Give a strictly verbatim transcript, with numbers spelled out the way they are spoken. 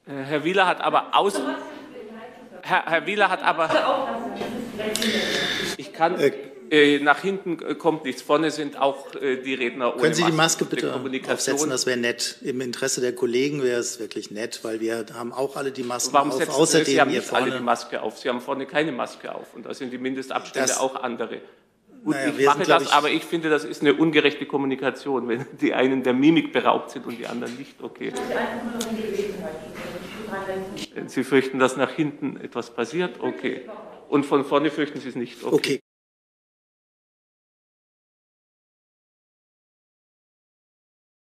Herr Wieler hat aber aus. Herr, Herr Wieler hat aber. Ich kann. Äh, nach hinten kommt nichts. Vorne sind auch äh, die Redner ohne Können Sie die Maske Maske. bitte aufsetzen? Das wäre nett. Im Interesse der Kollegen wäre es wirklich nett, weil wir haben auch alle die Masken Warum auf. Setzen Außerdem Sie haben hier nicht vorne alle die Maske auf. Sie haben vorne keine Maske auf. Und da sind die Mindestabstände das, auch andere. Gut, naja, ich wir mache sind, das, ich, aber ich finde, das ist eine ungerechte Kommunikation, wenn die einen der Mimik beraubt sind und die anderen nicht. Okay. Sie fürchten, dass nach hinten etwas passiert? Okay. Und von vorne fürchten Sie es nicht? Okay. okay.